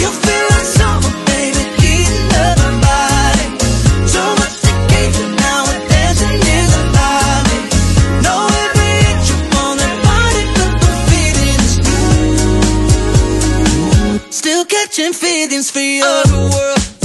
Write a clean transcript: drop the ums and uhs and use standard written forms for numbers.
You feel like summer, baby, heating up my body. So much occasion, now we're dancing in the lobby. Know every inch of on that body, but the feeling is new. Still catching feelings for you. The world